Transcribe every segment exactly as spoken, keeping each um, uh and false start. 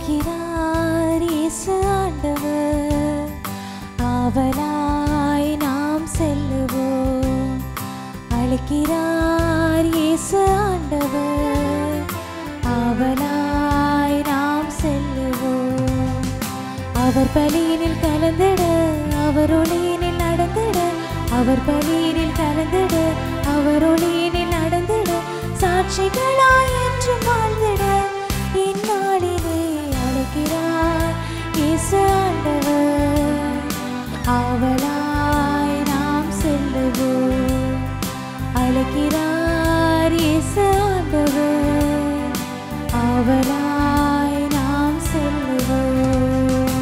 அழைக்கிறார் இயேசு ஆண்டவர். ஆவலாய் நாம் செல்லுவோம். அழைக்கிறார் இயேசு ஆண்டவர். ஆவலாய் நாம் செல்லுவோம். அவர் பலியினில் கலந்திட, அவர் ஒளியினில் நடந்திட, அவர் பலியினில் கலந்திட, அவர் ஒளியினில் நடந்திட, சாட்சிகளாய் என்று வாழ்ந்திட இந்நாளிலே அழைக்கிறார் இயேசு ஆண்டவர். ஆவலாய் நாம் செல்லுவோம். அழைக்கிறார் இயேசு ஆண்டவர். ஆவலாய் நாம் செல்லுவோம்.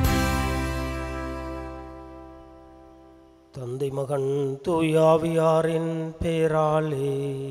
தந்தை மகன் தூயாவியாரின் பேராலே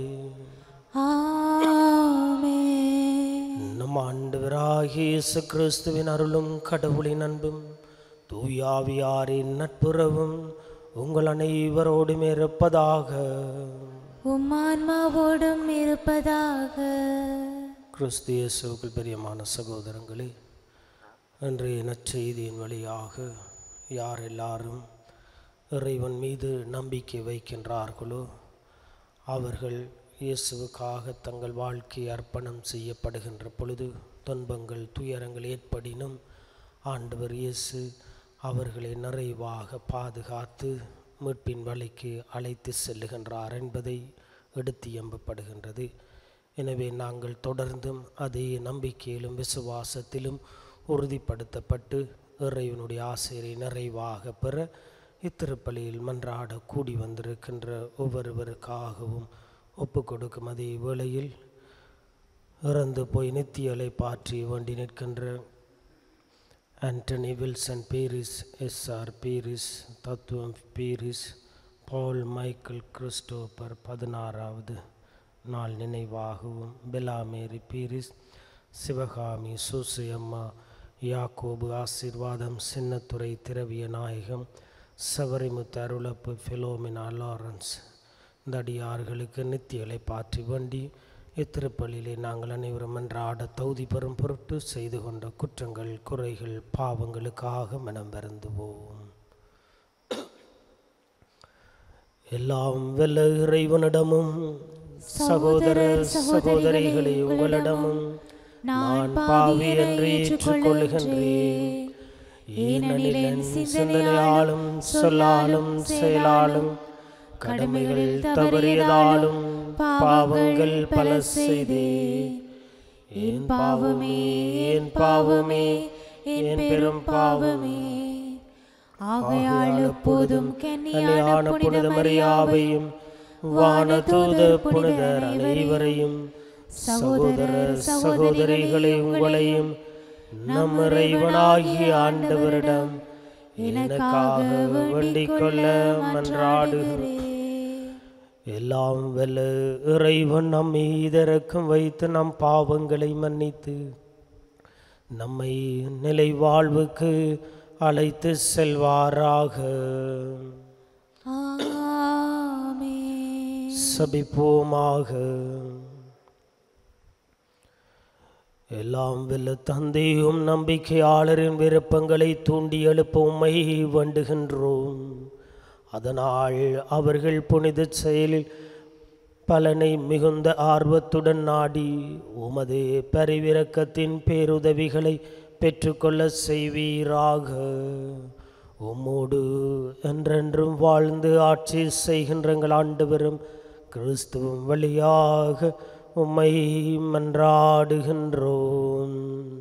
நம் ஆண்டவராகிய இயேசு கிறிஸ்துவின் அருளும் கடவுளின் அன்பும் தூயாவியாரின் நட்புறவும் உங்கள் அனைவரோடும் இருப்பதாக. உம் ஆன்மாவோடும் இருப்பதாக. கிறிஸ்து இயேசுவுக்குள் பிரியமான சகோதரங்களே, இன்றைய நற்செய்தியின் வழியாக யார் எல்லாரும் இறைவன் மீது நம்பிக்கை வைக்கின்றார்களோ அவர்கள் இயேசுவுக்காக தங்கள் வாழ்க்கையை அர்ப்பணம் செய்யப்படுகின்ற பொழுது துன்பங்கள் துயரங்கள் ஏற்படினும் ஆண்டவர் இயேசு அவர்களை நிறைவாக பாதுகாத்து மீட்பின் வழிக்கு அழைத்து செல்லுகின்றார் என்பதை எடுத்து எம்பப்படுகின்றது. எனவே நாங்கள் தொடர்ந்தும் அதே நம்பிக்கையிலும் விசுவாசத்திலும் உறுதிப்படுத்தப்பட்டு இறைவனுடைய ஆசிரியை நிறைவாக பெற இத்திருப்பலியில் மன்றாட கூடி வந்திருக்கின்ற ஒவ்வொருவருக்காகவும் ஒப்பு கொடுக்கும் அதே வேளையில் இறந்து போய் நித்தியலை பாற்றி வேண்டி நிற்கின்ற Antony Wilson Peiris, S R Peiris, Thathuvam Peiris, Paul Michael Christopher பதினாறாவது நாள் நினைவாகவும், பெலாமேரி பீரிஸ், சிவகாமி, சூசையம்மா, யாக்கோபு ஆசீர்வாதம், சின்னத்துறை திரவிய நாயகம், சவரிமுத்து அருளப்பு, ஃபிலோமினா லாரன்ஸ் இந்த அடியார்களுக்கு நித்தியலை பாற்றி வேண்டி இத்திருப்பலிலே நாங்கள் அனைவரும் அன்றாட தகுதி பெறும் பொருட்டு செய்து கொண்ட குற்றங்கள் குறைகள் பாவங்களுக்காக மனம் வருந்துவோம். எல்லாம் வெல்ல இறைவனிடமும் சகோதர சகோதரிகளை உங்களிடமும் நான் பாவி என்று ஏற்றுக்கொள்கின்றேன். ஏனெனில் என் சிந்தனையாலும் சொல்லாலும் செயலாலும் கடமைகள் தவறியதாலும் பாவங்கள் பல செய்தேன். என் பாவமே என் பாவமே என் பெரும் பாவமே. ஆகையால் எப்போதும் கன்னியான புனித மரியாவையும் வானதூத புனிதர் அனைவரையும் சகோதர சகோதரிகளை உங்களையும் நம் இறைவனாகிய ஆண்டவரிடம் எனக்காக வேண்டிக் கொள்ள மன்றாடுகிறேன். எல்லாம் வல்ல இறைவன் நம் மீது இரக்கம் வைத்து நம் பாவங்களை மன்னித்து நம்மை நிலை வாழ்வுக்கு அழைத்து செல்வாராக. ஆமென். சபிப்போமாக. எல்லாம் வல்ல தந்தையும் நம்பிக்கையாளரின் விருப்பங்களை தூண்டி எழுப்ப உம்மை வேண்டுகின்றோம். அதனால் அவர்கள் புனித செயலில் பலனை மிகுந்த ஆர்வத்துடன் நாடி உமது பரிவிரக்கத்தின் பேருதவிகளை பெற்றுக்கொள்ள செய்வீராக. உம்மோடு என்றென்றும் வாழ்ந்து ஆட்சி செய்கின்றங்கள் ஆண்டவரும் கிறிஸ்துவும் வழியாக உம்மை மன்றாடுகின்றோம்.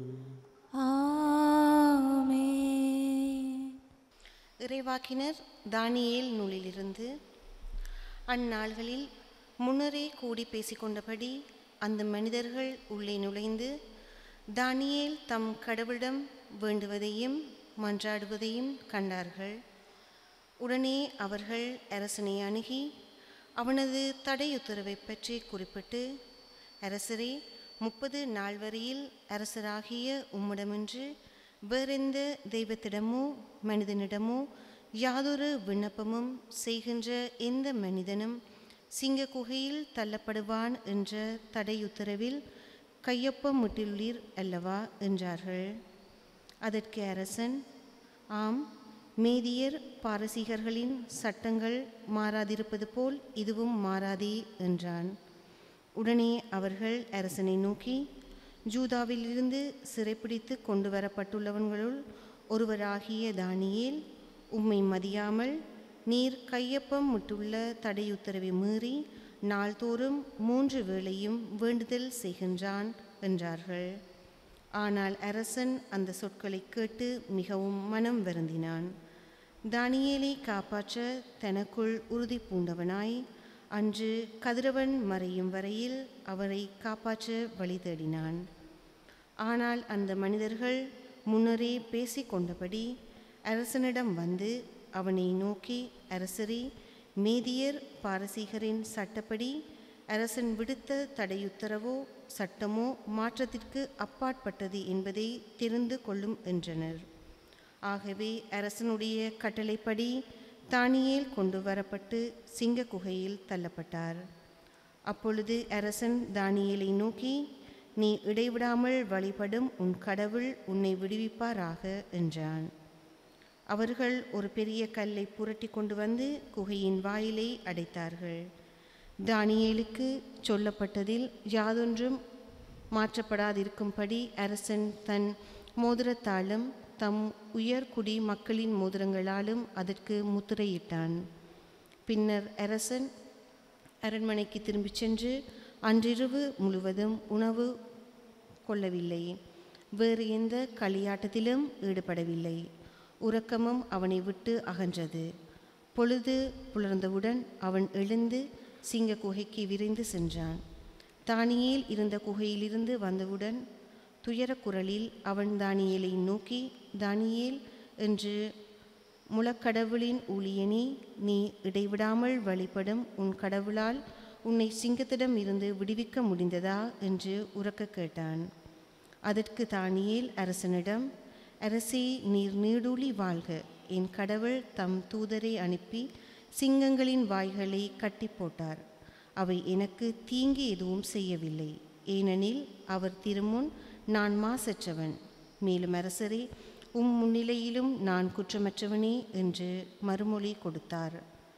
இறைவாக்கினர் தானியேல் நூலிலிருந்து. அந்நாள்களில் முன்னரே கூடி பேசிக்கொண்டபடி அந்த மனிதர்கள் உள்ளே நுழைந்து தானியேல் தம் கடவுளிடம் வேண்டுவதையும் மன்றாடுவதையும் கண்டார்கள். உடனே அவர்கள் அரசனை அணுகி அவனது தடையுத்தரவை பற்றி குறிப்பிட்டு, அரசரே, முப்பது நாள் வரையில் அரசராகிய உம்மிடமின்றி வேறெந்த தெய்வத்திடமோ மனிதனிடமோ யாதொரு விண்ணப்பமும் செய்கின்ற எந்த மனிதனும் சிங்க குகையில் தள்ளப்படுவான் என்ற தடையுத்தரவில் கையொப்பமிட்டுள்ளீர் அல்லவா என்றார்கள். அதற்கு அரசன், ஆம், மேதியர் பாரசீகர்களின் சட்டங்கள் மாறாதிருப்பது போல் இதுவும் மாறாதே என்றான். உடனே அவர்கள் அரசனை நோக்கி, ஜூதாவிலிருந்து சிறைப்பிடித்து கொண்டு வரப்பட்டுள்ளவர்களுள் ஒருவராகிய தானியேல், உம்மை மதியாமல் நீர் கையொப்பம் விட்டுள்ள தடையுத்தரவை மீறி நாள்தோறும் மூன்று வேளையும் வேண்டுதல் செய்கின்றான் என்றார்கள். ஆனால் அரசன் அந்த சொற்களை கேட்டு மிகவும் மனம் வருந்தினான். தானியேலை காப்பாற்ற தனக்குள் உறுதி பூண்டவனாய் அன்று கதிரவன் மறையும் வரையில் அவரை காப்பாற்ற வழி தேடினான். ஆனால் அந்த மனிதர்கள் முன்னரே பேசிக்கொண்டபடி அரசனிடம் வந்து அவனை நோக்கி, அரசரே, மேதியர் பாரசீகரின் சட்டப்படி அரசன் விடுத்த தடையுத்தரவோ சட்டமோ மாற்றத்திற்கு அப்பாற்பட்டது என்பதை தெரிந்து கொள்ளும் என்றனர். ஆகவே அரசனுடைய கட்டளைப்படி தானியேல் கொண்டு வரப்பட்டு சிங்க குகையில் தள்ளப்பட்டார். அப்பொழுது அரசன் தானியேலை நோக்கி, நீ இடைவிடாமல் வழிபடும் உன் கடவுள் உன்னை விடுவிப்பாராக என்றான். அவர்கள் ஒரு பெரிய கல்லை புரட்டி கொண்டு வந்து குகையின் வாயிலை அடைத்தார்கள். தானியேலுக்கு சொல்லப்பட்டதில் யாதொன்றும் மாற்றப்படாதிருக்கும்படி அரசன் தன் மோதிரத்தாலும் தம் உயர்குடி மக்களின் மோதிரங்களாலும் அதற்கு முத்திரையிட்டான். பின்னர் அரசன் அரண்மனைக்கு திரும்பிச் சென்று அன்றிரவு முழுவதும் உணவு கொள்ளவில்லை. வேறு எந்த களியாட்டத்திலும் ஈடுபடவில்லை. உறக்கமும் அவனை விட்டு அகன்றது. பொழுது புலர்ந்தவுடன் அவன் எழுந்து சிங்க குகைக்கு விரைந்து சென்றான். தானியேல் இருந்த குகையிலிருந்து வந்தவுடன் துயரக் குரலில் அவன் தானியேலை நோக்கி, தானியேல், என்று முழக்கடவுளின் ஊழியனே, நீ இடைவிடாமல் வழிபடும் உன் கடவுளால் உன்னை சிங்கத்திடம் இருந்து விடுவிக்க முடிந்ததா என்று உரக்க கேட்டான். அதற்கு தானியேல் அரசனிடம், அரசே, நீர் நீடூழி வாழ்க. என் கடவுள் தம் தூதரை அனுப்பி சிங்கங்களின் வாய்களை கட்டி போட்டார். அவை எனக்கு தீங்கு எதுவும் செய்யவில்லை. ஏனெனில் அவர் திருமுன் நான் மாசற்றவன். மேலும் அரசரே, உம் முன்னிலையிலும் நான் குற்றமற்றவனே என்று மறுமொழி கொடுத்தார்.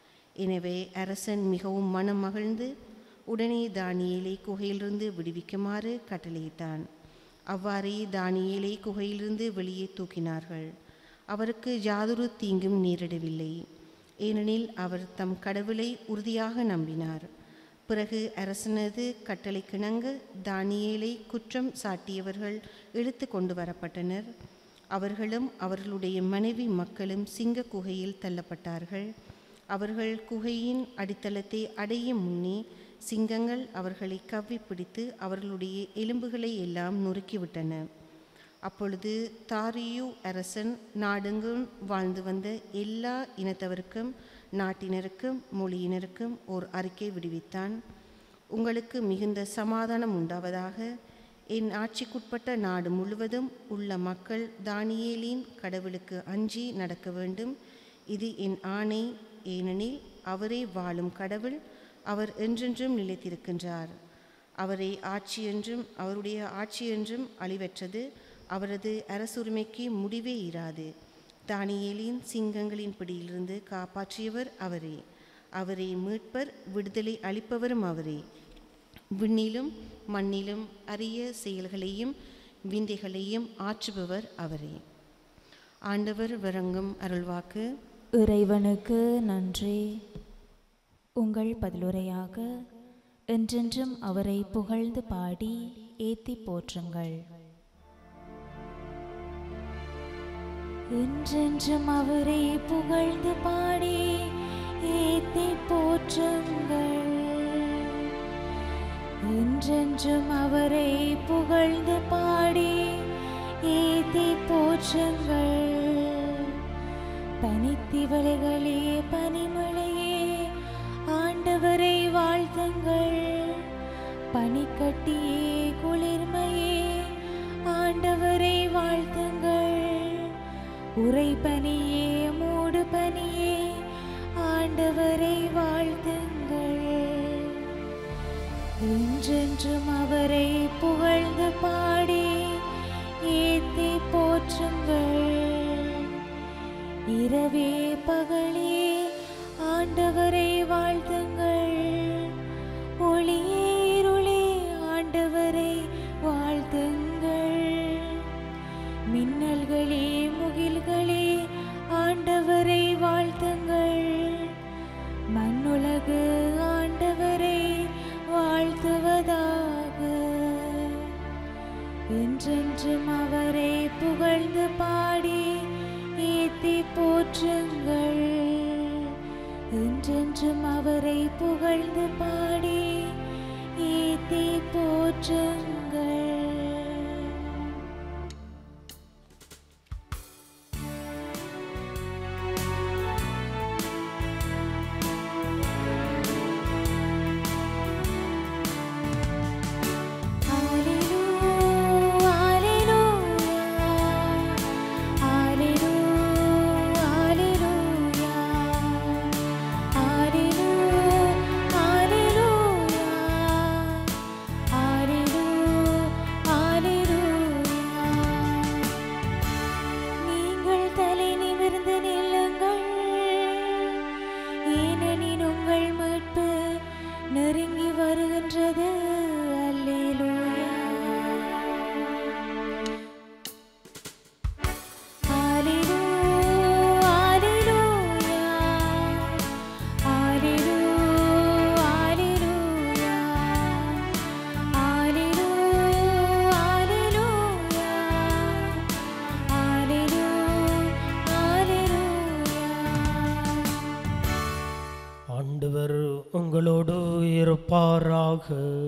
எனவே அரசன் மிகவும் மனம் மகிழ்ந்து உடனே தானியேலை குகையிலிருந்து விடுவிக்குமாறு கட்டளையிட்டான். அவ்வாறே தானியேலை குகையிலிருந்து வெளியே தூக்கினார்கள். அவருக்கு யாதொரு தீங்கும் நேரிடவில்லை. ஏனெனில் அவர் தம் கடவுளை உறுதியாக நம்பினார். பிறகு அரசனது கட்டளைக்கிணங்க தானியேலை குற்றம் சாட்டியவர்கள் இழுத்து கொண்டு வரப்பட்டனர். அவர்களும் அவர்களுடைய மனைவி மக்களும் சிங்க குகையில் தள்ளப்பட்டார்கள். அவர்கள் குகையின் அடித்தளத்தை அடையும் முன்னே சிங்கங்கள் அவர்களை கவ்வி பிடித்து அவர்களுடைய எலும்புகளை எல்லாம் நொறுக்கிவிட்டன. அப்பொழுது தாரியு அரசன் நாடெங்கும் வாழ்ந்து வந்த எல்லா இனத்தவருக்கும் நாட்டினருக்கும் மொழியினருக்கும் ஓர் அறிக்கை விடுவித்தான். உங்களுக்கு மிகுந்த சமாதானம் உண்டாவதாக. என் ஆட்சிக்குட்பட்ட நாடு முழுவதும் உள்ள மக்கள் தானியேலின் கடவுளுக்கு அஞ்சி நடக்க வேண்டும். இது என் ஆணை. ஏனெனில் அவரே வாழும் கடவுள். அவர் என்றென்றும் நிலைத்திருக்கின்றார். அவரே ஆட்சி என்றும் அவருடைய ஆட்சி என்றும் அழிவற்றது. அவரது அரசுரிமைக்கு முடிவே இராது. தானியேலின் சிங்கங்களின் பிடியிலிருந்து காப்பாற்றியவர் அவரே. அவரே மீட்பர், விடுதலை அளிப்பவரும் அவரே. விண்ணிலும் மண்ணிலும் அரிய செயல்களையும் விந்தைகளையும் ஆற்றுபவர் அவரே. ஆண்டவர் வழங்கும் அருள்வாக்கு. இறைவனுக்கு நன்றி. உங்கள் பதிலுரையாக என்றென்றும் அவரை புகழ்ந்து பாடி ஏத்தி போற்றுங்கள். என்றென்றும் அவரை புகழ்ந்து பாடி ஏத்தி போற்றுங்கள். என்றென்றும் அவரை புகழ்ந்து பாடி ஏத்தி போற்றுங்கள். பனித்திவலைகளே, பனிமழையே, ஆண்டவரை வாழ்த்துங்கள். பனிக்கட்டியே, குளிர்மையே, ஆண்டவரை வாழ்த்துங்கள். உறைபனியே, மூடு பனியே, ஆண்டவரை வாழ்த்துங்கள். என்றென்றும் அவரை புகழ்ந்து புகழ்ந்து பாடி ஏத்தி போற்றுங்கள். இரவே பகலே ஆண்டவரை வாழ்த்துங்கள். ஒளியே இருளே ஆண்டவரை வாழ்த்துங்கள். மின்னல்களே முகில்களே ஆண்டவரை வாழ்த்துங்கள். மண்ணுலகு ஆண்டவரை வாழ்த்துவதாக. என்றென்றும் அவரை புகழ்ந்து பாடி ஏத்தி போற்றுங்கள். என்றென்றும் அவரை புகழ்ந்து பாடி ஏத்தி போற்றுங்கள். ஆண்டவர் உங்களோடு இருப்பாராக.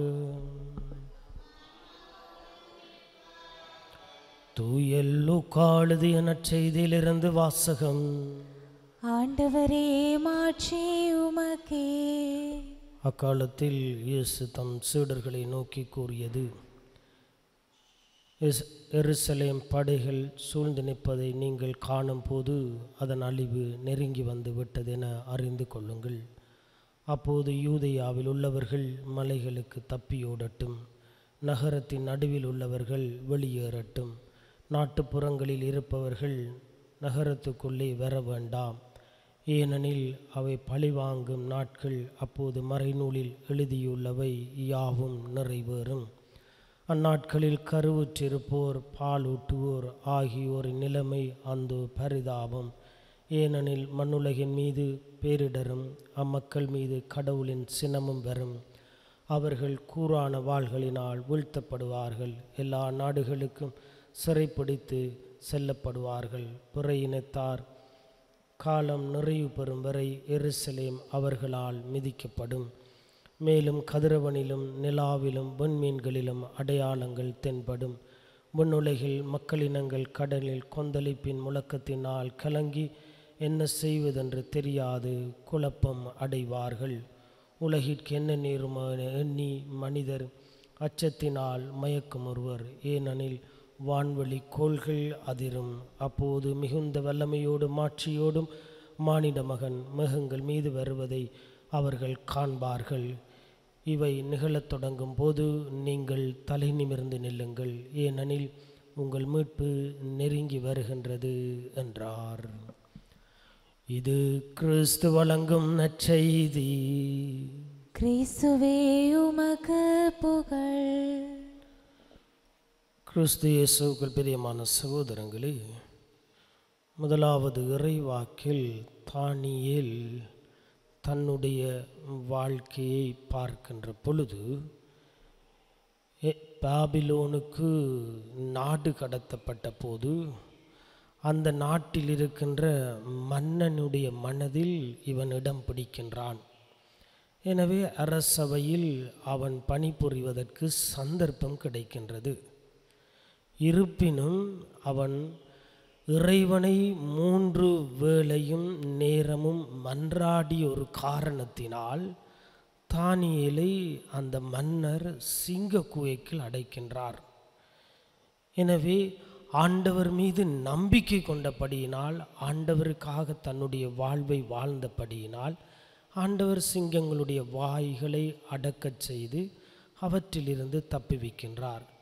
தூய லூக்கா எழுதிய நற்செய்தியிலிருந்து வாசகம். ஆண்டவரே மாட்சி உமக்கே. அக்காலத்தில் இயேசு தம் சீடர்களை நோக்கி கூறியது, எருசலேம் படைகள் சூழ்ந்து நிற்பதை நீங்கள் காணும் போது அதன் அழிவு நெருங்கி வந்து விட்டதென அறிந்து கொள்ளுங்கள். அப்போது யூதேயாவில் உள்ளவர்கள் மலைகளுக்கு தப்பியோடட்டும், நகரத்தின் நடுவில் உள்ளவர்கள் வெளியேறட்டும், நாட்டுப்புறங்களில் இருப்பவர்கள் நகரத்துக்குள்ளே வர வேண்டாம். ஏனெனில் அவை பழிவாங்கும் நாட்கள். அப்போது மறைநூலில் எழுதியுள்ளவை யாவும் நிறைவேறும். அந்நாட்களில் கருவுற்றிருப்போர் பாலூட்டுவோர் ஆகியோரின் நிலைமை அந்தோ பரிதாபம். ஏனெனில் மண்ணுலகின் மீது பேரிடரும் அம்மக்கள் மீது கடவுளின் சினமும் வரும். அவர்கள் கூரான வாள்களினால் வீழ்த்தப்படுவார்கள். எல்லா நாடுகளுக்கும் சிறைப்பிடித்து செல்லப்படுவார்கள். பிற இனத்தார் காலம் நிறைவு பெறும் வரை எருசலேம் அவர்களால் மிதிக்கப்படும். மேலும் கதிரவனிலும் நிலாவிலும் விண்மீன்களிலும் அடையாளங்கள் தென்படும். விண்ணுலகில் மக்களினங்கள் கடலில் கொந்தளிப்பின் முழக்கத்தினால் கலங்கி என்ன செய்வதென்று தெரியாது குழப்பம் அடைவார்கள். உலகிற்கு என்ன நேருமோ எண்ணி மனிதர் அச்சத்தினால் மயக்கும் ஒருவர். ஏனெனில் வான்வெளி கோள்கள் அதிரும். அப்போது மிகுந்த வல்லமையோடும் மாட்சியோடும் மானிட மகன் மேகங்கள் மீது வருவதை அவர்கள் காண்பார்கள். இவை நிகழத் தொடங்கும் போது நீங்கள் தலை நிமிர்ந்து நில்லுங்கள், ஏனெனில் உங்கள் மீட்பு நெருங்கி வருகின்றது என்றார். இது கிறிஸ்து வழங்கும் நற்செய்தி. கிறிஸ்துவே உமக்கு புகழ். கிறிஸ்து இயேசுவுக்குள் பிரியமான சகோதரங்களே, முதலாவது இறைவாக்கில் தானியேல் தன்னுடைய வாழ்க்கையை பார்க்கின்ற பொழுது பாபிலோனுக்கு நாடு கடத்தப்பட்ட போது அந்த நாட்டில் இருக்கின்ற மன்னனுடைய மனதில் இவன் இடம் பிடிக்கின்றான். எனவே அரசவையில் அவன் பணிபுரிவதற்கு சந்தர்ப்பம் கிடைக்கின்றது. இருப்பினும் அவன் இறைவனை மூன்று வேளையும் நேரமும் மன்றாடிய ஒரு காரணத்தினால் தானியேலை அந்த மன்னர் சிங்க குகைக்குள் அடைக்கின்றார். எனவே ஆண்டவர் மீது நம்பிக்கை கொண்டபடியினால், ஆண்டவருக்காக தன்னுடைய வாழ்வை வாழ்ந்தபடியினால் ஆண்டவர் சிங்கங்களுடைய வாய்களை அடக்கச் செய்து அவற்றிலிருந்து தப்புவிக்கின்றார்.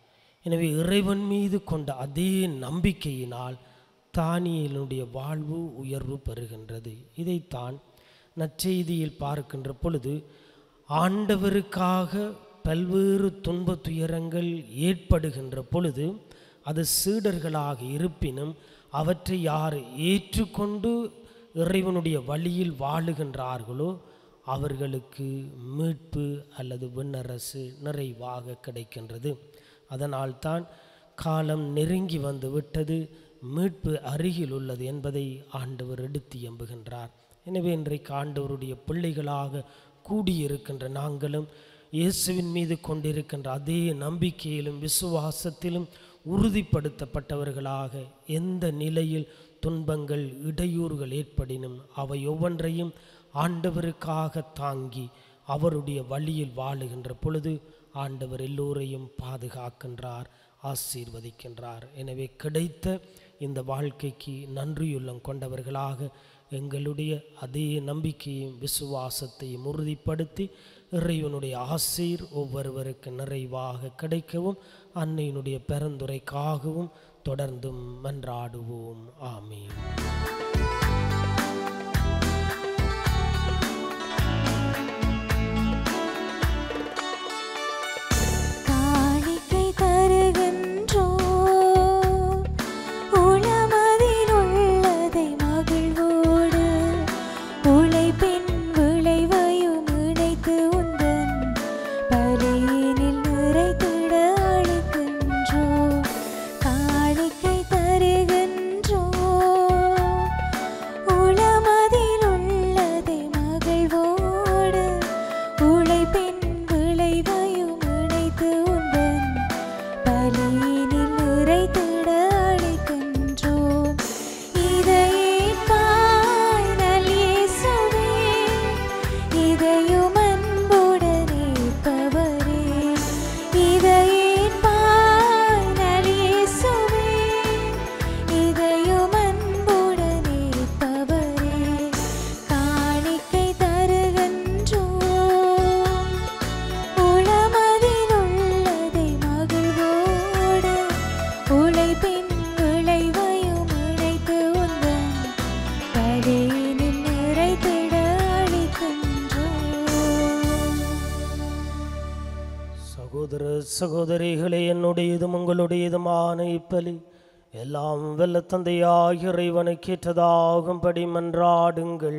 எனவே இறைவன் மீது கொண்ட அதே நம்பிக்கையினால் தானியேலுடைய வாழ்வு உயர்வு பெறுகின்றது. இதைத்தான் நற்செய்தியில் பார்க்கின்ற பொழுது ஆண்டவருக்காக பல்வேறு துன்ப துயரங்கள் ஏற்படுகின்ற பொழுது அது சீடர்களாக இருப்பினும் அவற்றை யார் ஏற்றுக்கொண்டு இறைவனுடைய வழியில் வாழுகின்றார்களோ அவர்களுக்கு மீட்பு அல்லது விண்ணரசு நிறைவாக கிடைக்கின்றது. அதனால்தான் காலம் நெருங்கி வந்து விட்டது, மீட்பு அருகில் உள்ளது என்பதை ஆண்டவர் எடுத்து எம்புகின்றார். எனவே இன்றைக்கு ஆண்டவருடைய பிள்ளைகளாக கூடியிருக்கின்ற நாங்களும் இயேசுவின் மீது கொண்டிருக்கின்ற அதே நம்பிக்கையிலும் விசுவாசத்திலும் உறுதிப்படுத்தப்பட்டவர்களாக எந்த நிலையில் துன்பங்கள் இடையூறுகள் ஏற்படினும் அவை ஒவ்வொன்றையும் ஆண்டவருக்காக தாங்கி அவருடைய வழியில் வாழுகின்ற பொழுது ஆண்டவர் எல்லோரையும் பாதுகாக்கின்றார், ஆசீர்வதிக்கின்றார். எனவே கிடைத்த இந்த வாழ்க்கைக்கு நன்றியுள்ளம் கொண்டவர்களாக எங்களுடைய அதே நம்பிக்கையும் விசுவாசத்தையும் உறுதிப்படுத்தி இறைவனுடைய ஆசீர் ஒவ்வொருவருக்கு நிறைவாக கிடைக்கவும் அன்னையினுடைய பெருந்துரைக்காகவும் தொடர்ந்தும் மன்றாடுவோம். ஆமீன். சகோதரிகளே, என்னுடையதும் உங்களுடையதுமான இப்பலி எல்லாம் வெல்ல தந்தையாகிய இறைவனுக்கு ஏற்றதாகும்படி மன்றாடுங்கள்.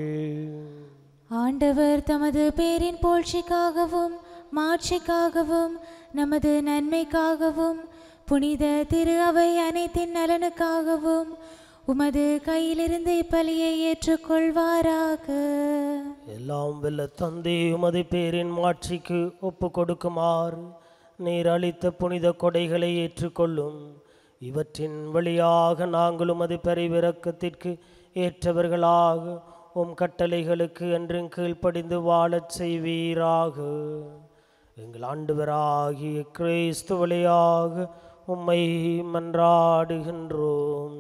ஆண்டவர் தமது பேரின் போழ்ச்சிக்காகவும் மாட்சிக்காகவும் நமது நன்மைக்காகவும் புனித திரு அவை அனைத்தின் நலனுக்காகவும் உமது கையிலிருந்து இப்பலியை ஏற்றுக்கொள்வாராக. எல்லாம் வெல்ல தந்தை உமது பேரின் மாட்சிக்கு ஒப்பு கொடுக்குமாறு நீர் அளித்த புனித கொடைகளை ஏற்றுக்கொள்ளும். இவற்றின் வழியாக நாங்கள் உமது பெருவிரக்கத்திற்கு ஏற்றவர்களாக உம் கட்டளைகளுக்கு என்றும் கீழ்ப்படிந்து வாழச் செய்வீராக. எங்கள் ஆண்டவராகிய கிறிஸ்து வழியாக உம்மை மன்றாடுகின்றோம்.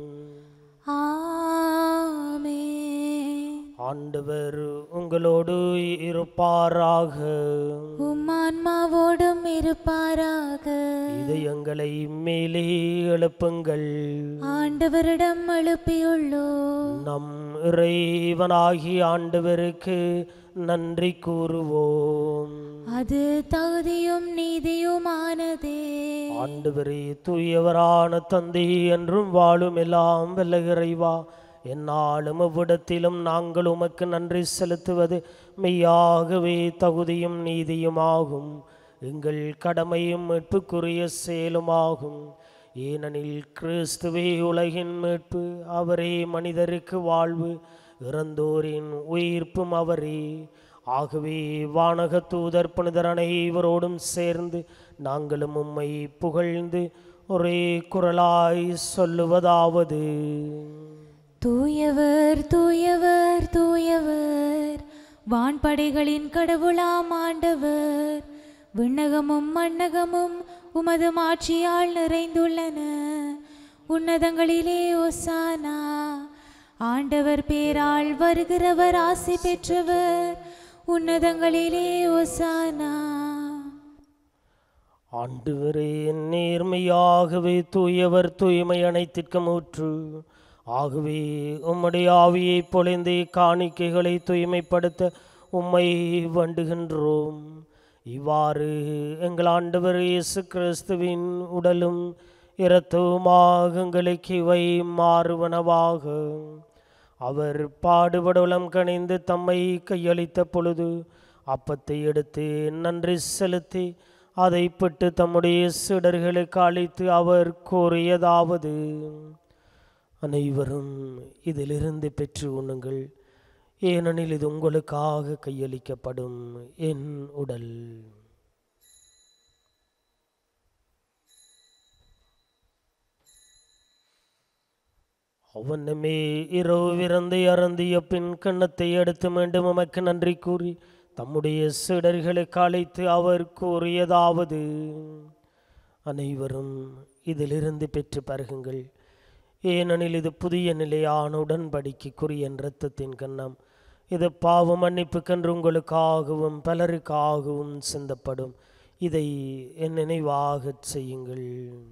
ஆமென். ஆண்டவர் உங்களோடு இருப்பாராக, உம் ஆன்மாவோடும் இருப்பாராக. இதயங்களை மேலே எழுப்புங்கள், ஆண்டவரிடம் எழுப்பியுள்ளோம். நம் இறைவனாகி ஆண்டவருக்கு நன்றி கூறுவோம். அது தகுதியும் நீதியுமானதே. ஆண்டவரே, தூயவரான தந்தை என்றும் வாழும் எல்லாம் வல்ல இறைவா, எந்நாளும் அவ்விடத்திலும் நாங்கள் உமக்கு நன்றி செலுத்துவது மெய்யாகவே தகுதியும் நீதியுமாகும், எங்கள் கடமையும் மீட்புக்குரிய செயலுமாகும். ஏனெனில் கிறிஸ்துவே உலகின் மீட்பு, அவரே மனிதருக்கு வாழ்வு, இறந்தோரின் உயிர்ப்பும் அவரே. ஆகவே வானக தூதர் புனிதர் அனைவரோடும் சேர்ந்து நாங்களும் உம்மை புகழ்ந்து ஒரே குரலாய் சொல்லுவதாவது: தூயவர் தூயவர் தூயவர், வான்படைகளின் கடவுளாம் ஆண்டவர். விண்ணகமும் மண்ணகமும் உமது மாட்சியால் நிறைந்துள்ளன. உன்னதங்களிலே ஓசானா. ஆண்டவர் பேரால் வருகிறவர் ஆசி பெற்றவர். உன்னதங்களிலே ஓசானா. ஆண்டவரே, நேர்மையாகவே தூயவர், தூய்மை அனைத்திற்கும் ஊற்று. ஆகவே உம்முடைய ஆவியை பொழிந்து காணிக்கைகளை தூய்மைப்படுத்த உம்மை வேண்டுகின்றோம். இவ்வாறு எங்கள் ஆண்டவர் இயேசு கிறிஸ்துவின் உடலும் இரத்தவுமாக எங்களுக்கு இவை மாறுவனவாக. அவர் பாடுபடலம் கணிந்து தம்மை கையளித்த பொழுது அப்பத்தை எடுத்து நன்றி செலுத்தி அதை பெற்று தம்முடைய சீடர்களுக்கு அளித்து அவர் கூறியதாவது: அனைவரும் இதிலிருந்து பெற்று உண்ணுங்கள், ஏனெனில் இது உங்களுக்காக கையளிக்கப்படும் என் உடல். அவனமே இரவு விருந்தை அருந்திய பின் கிண்ணத்தை எடுத்து மீண்டும் உமக்கு நன்றி கூறி தம்முடைய சீடர்களுக்கு அழைத்து அவர் கூறியதாவது: அனைவரும் இதிலிருந்து பெற்று பருகுங்கள், ஏனெனில் இது புதிய நிலையான உடன்படிக்கைக்குரிய என் இரத்தத்தின் கிண்ணம். இது பாவ மன்னிப்புக்கென்று உங்களுக்காகவும் பலருக்காகவும் சிந்தப்படும். இதை என் நினைவாகச் செய்யுங்கள்.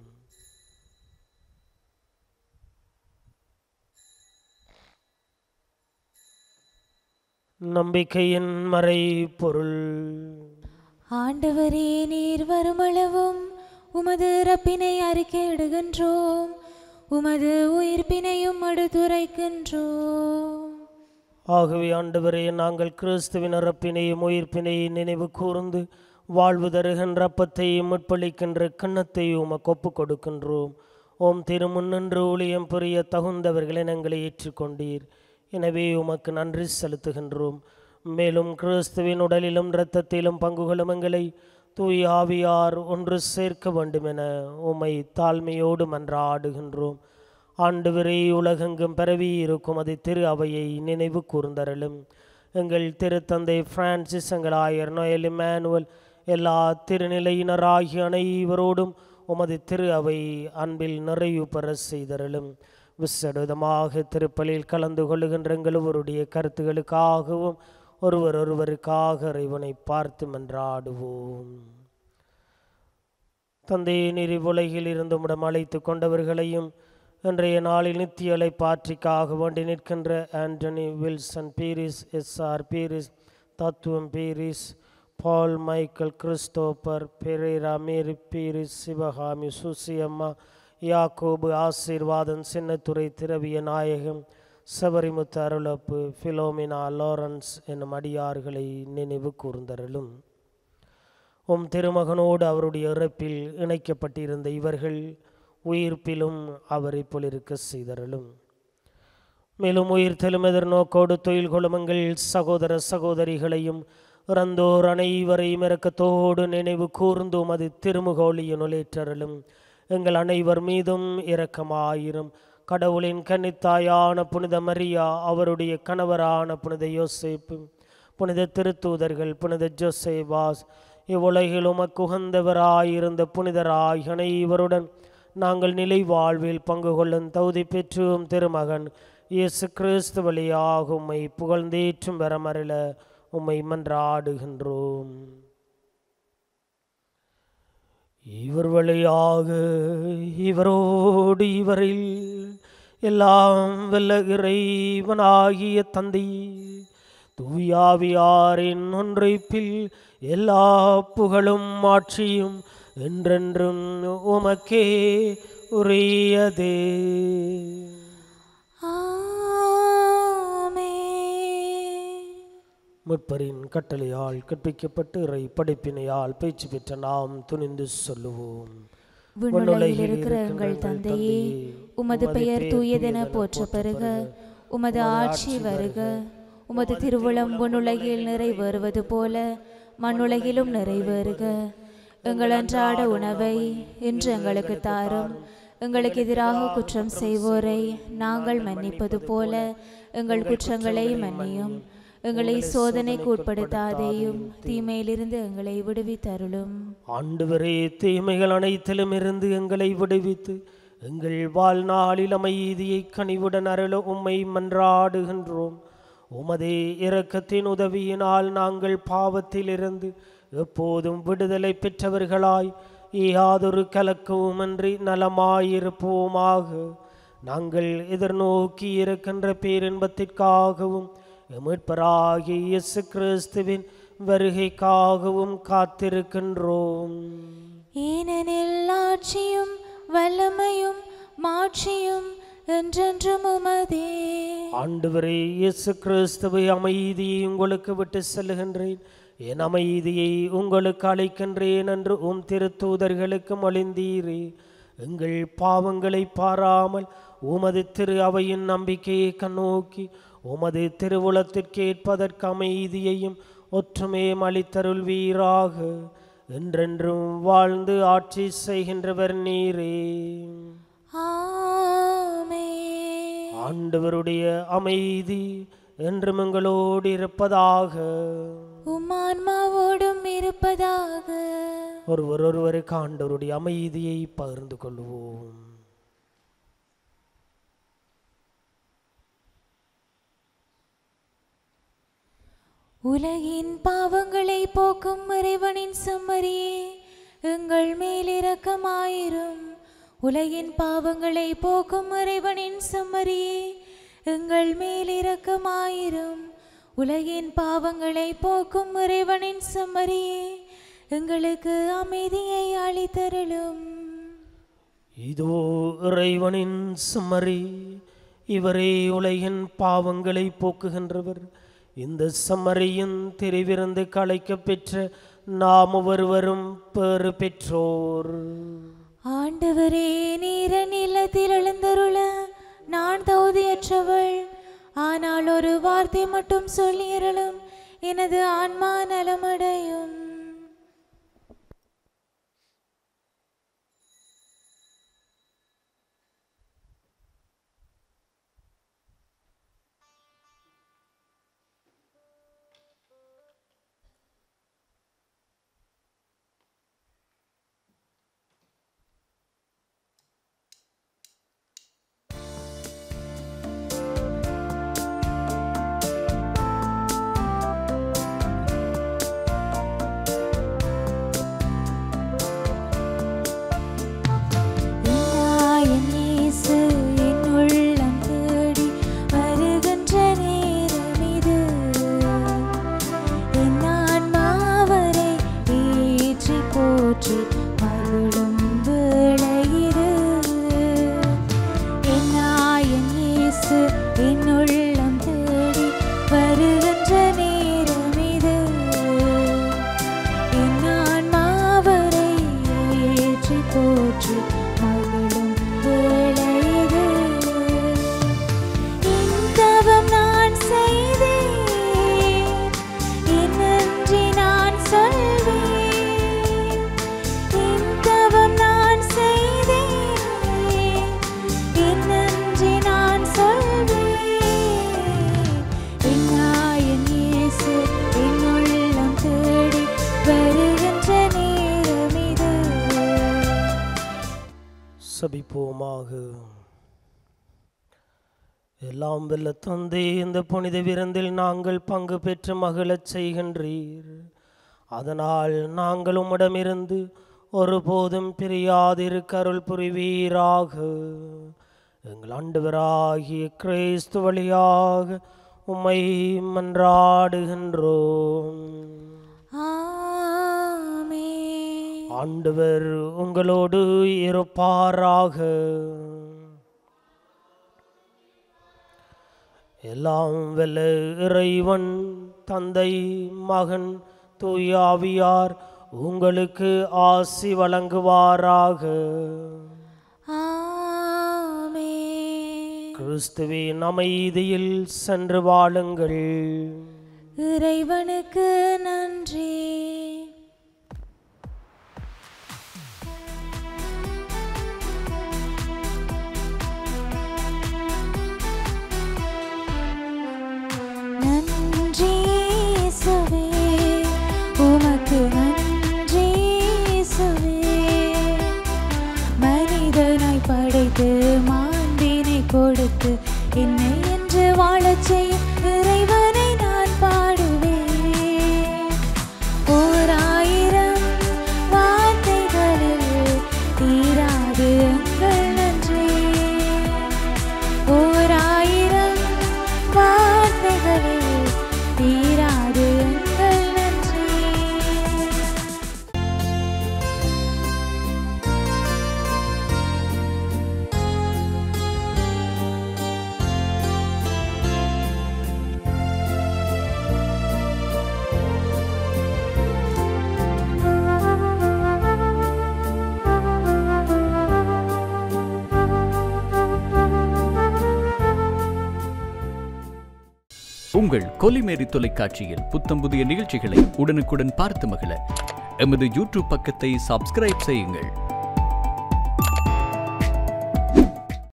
நம்பிக்கையின் மறை பொருள். ஆண்டவரே, நீர் வருமளவும் உமது இறப்பினை அறிக்கையிடுகின்றோம், உமது உயிர்ப்பினையும் எடுத்துரைக்கின்றோம். ஆகவே ஆண்டவரே, நாங்கள் கிறிஸ்துவின் இறப்பினையும் உயிர்ப்பினையும் நினைவு கூர்ந்து வாழ்வு தருகின்ற அப்பத்தையும் முற்பளிக்கின்ற கிண்ணத்தையும் உமக்கு ஒப்புக் கொடுக்கின்றோம். ஓம் திருமுன்னின்று ஊழியம் புரிய தகுந்தவர்களை எங்களை ஏற்றுக்கொண்டீர். எனவே உமக்கு நன்றி செலுத்துகின்றோம். மேலும் கிறிஸ்துவின் உடலிலும் இரத்தத்திலும் பங்குகளும் எங்களை தூய ஆவியார் ஒன்று சேர்க்க வேண்டும் என உம்மை தாழ்மையோடு மன்றாடுகின்றோம். ஆண்டவரே, உலகெங்கும் பரவி இருக்கும் அது திரு அவையை நினைவு கூர்ந்தருளும். எங்கள் திருத்தந்தை பிரான்சிஸ், எங்கள் ஆயர் நோயல் இம்மானுவல், எல்லா திருநிலையினராகிய அனைவரோடும் உமது திரு அவை அன்பில் நிறைவு பெற செய்தருளும். விசேடமாக திருப்பலில் கலந்து கொள்ளுகின்ற எங்கள் ஒருவருடைய கருத்துகளுக்காகவும் ஒருவர் ஒருவருக்காக இறைவனை பார்த்து மன்றாடுவோம். தந்தையை நீர் உலகில் இருந்து உம்மிடம் அழைத்து கொண்டவர்களையும் இன்றைய நாளில் நித்திய அலைப்பாற்றிக்காக வேண்டி நிற்கின்ற Antony Wilson Peiris, S R Peiris, Thathuvam Peiris, Paul Michael Christopher Perera, Mary Peiris, Sivakami, Susiyamma, Yakobu, Aseervathan, Chinnathurai, திரவிய நாயகம், சபரிமுத்து, அருளப்பு, பிலோமினா, லாரன்ஸ் என்னும் அடியார்களை நினைவு கூர்ந்தருளும். உம் திருமகனோடு அவருடைய இறப்பில் இணைக்கப்பட்டிருந்த இவர்கள் உயிர்ப்பிலும் அவரை போலிருக்க செய்தருளும். மேலும் உயிர்த்தெலும் எதிர்நோக்கோடு தொழில் கொள்ளுமங்கள் சகோதர சகோதரிகளையும் இறந்தோர் அனைவரையும் இரக்கத்தோடு நினைவு கூர்ந்தும் அது திருமுகோலிய நுழைற்றருளும். எங்கள் அனைவர் மீதும் இரக்கமாயிரும். கடவுளின் கன்னித்தாயான புனித மரியா, அவருடைய கணவரான புனித யோசேப்பு, புனித திருத்தூதர்கள், புனித ஜோசேபாஸ், இவ்வுலகில் உமக்கு உகந்தவராயிருந்த புனிதராய் அனைவருடன் நாங்கள் நிலை வாழ்வில் பங்கு கொள்ளும் தகுதி பெற்றும் திருமகன் இயேசு கிறிஸ்து வழியாக உம்மை புகழ்ந்தேற்றும் வரமருள உம்மை மன்றாடுகின்றோம். இவர் வழியாக இவரோடு இவரில் எல்லாம் வல்ல இறைவனாகிய தந்தை தூயாவியாரின் ஒன்றைப்பில் எல்லா புகழும் ஆட்சியும் என்றென்றும் உமக்கே உரியதே. முற்பரின் கட்டளையால் கற்பிக்கப்பட்டு இறை படைப்பினையால் பேச்சு பெற்ற நாம் துணிந்து சொல்லுவோம். விண்ணுலகில் இருக்கிற எங்கள் தந்தையே, உமது பெயர் தூயதென போற்ற பெறுக, உமது ஆட்சி வருக, உமது திருவுளம் விண்ணுலகில் நிறைவேறுவது போல மண்ணுலகிலும் நிறைவேறுக. எங்கள் அன்றாட உணவை இன்று எங்களுக்கு தாரும். எங்களுக்கு எதிராக குற்றம் செய்வோரை நாங்கள் மன்னிப்பது போல எங்கள் குற்றங்களை மன்னியும். எங்களை சோதனைக்கு உட்படுத்தாதேயும், தீமையிலிருந்து எங்களை விடுவித்தருளும். ஆண்டவரே, தீமைகள் அனைத்திலும் இருந்து எங்களை விடுவித்து எங்கள் வாழ்நாளில் அமைதியை கனிவுடன் அருள உம்மை மன்றாடுகின்றோம். உமதே இரக்கத்தின் உதவியினால் நாங்கள் பாவத்திலிருந்து எப்போதும் விடுதலை பெற்றவர்களாய் யாதொரு கலக்கவுமின்றி நலமாயிருப்போமாக. நாங்கள் எதிர்நோக்கி இருக்கின்ற பேரின்பத்திற்காகவும் மீட்பராகிய இயேசு கிறிஸ்துவின் வருகைக்காகவும் காத்திருக்கின்றோம். ஏனெனில் ஆட்சியும் வல்லமையும் மாட்சியும் என்றென்றும் உமதே. ஆண்டவரே இயேசு கிறிஸ்துவை, அமைதியை உங்களுக்கு விட்டு செல்லுகின்றேன், என் அமைதியை உங்களுக்கு அளிக்கின்றேன் என்று உம் திருத்தூதர்களுக்கு மொழிந்தீரே. எங்கள் பாவங்களை பாராமல் உமது திரு அவையின் நம்பிக்கையை கண்ணோக்கி உமது திருவுளத்திற்கேற்பதற்கு அமைதியையும் ஒற்றுமையும் அளித்தருள்வீராக. என்றென்றும் வாழ்ந்து ஆட்சி செய்கின்றவர் நீரே. ஆமென். ஆண்டவருடைய அமைதி என்றும் எங்களோடு இருப்பதாக. உம் ஆன்மாவோடும் இருப்பதாக. ஒருவர் ஒருவருக்கு ஆண்டவருடைய அமைதியை பகிர்ந்து கொள்வோம். உலகின் பாவங்களை போக்கும் இறைவனின் செம்மறியே, எங்கள் மேல் இரக்கமாயிரும். உலகின் பாவங்களை போக்கும் இறைவனின் செம்மறியே, எங்கள் மேல் இரக்கமாயிரும். உலகின் பாவங்களை போக்கும் இறைவனின் செம்மறியே, எங்களுக்கு அமைதியை அளித்தருளும். இதோ இறைவனின் செம்மறி, இவரே உலகின் பாவங்களை போக்குகின்றவர். இந்த செம்மறியின் திருவிருந்து களைக்க பெற்ற நாம் ஒருவரும் பெறு பெற்றோர். ஆண்டவரே, நீர் நிலத்தில் எழுந்தருள நான் தகுதியற்றவள். ஆனால் ஒரு வார்த்தை மட்டும் சொல்லியருளும், எனது ஆன்மா நலமடையும். சபிப்போமாக. எல்லாம் வல்ல தந்தை, இந்த புனித விருந்தில் நாங்கள் பங்கு பெற்று மகிழச் செய்கின்றீர். அதனால் நாங்கள் உம்மிடமிருந்து ஒருபோதும் பிரியாதிருக்க அருள் புரிவீராக. எங்கள் ஆண்டவராகிய கிறிஸ்து வழியாக உம்மை மன்றாடுகின்றோம். ஆண்டவர் உங்களோடு இருப்பாராக. எல்லாம் வல்ல இறைவன் தந்தை, மகன், தூய ஆவியார் உங்களுக்கு ஆசி வழங்குவாராக. கிறிஸ்துவின் அமைதியில் சென்று வாழுங்கள். இறைவனுக்கு நன்றி. நன்றி இயேசுவே, உமக்கு நன்றி இயேசுவே. மனிதனாய் படைத்து மாண்பினை கொடுத்து என்னை என்று வாழச் செய்யும் இறைவனை நான் பாடுவேன். ஓர் ஆயிரம் வார்த்தைகளில் உங்கள் கொலிமேரி தொலைக்காட்சியில் புத்தம் புதிய நிகழ்ச்சிகளை உடனுக்குடன் பார்த்து மகிழ எமது யூடியூப் பக்கத்தை சப்ஸ்கிரைப் செய்யுங்கள்.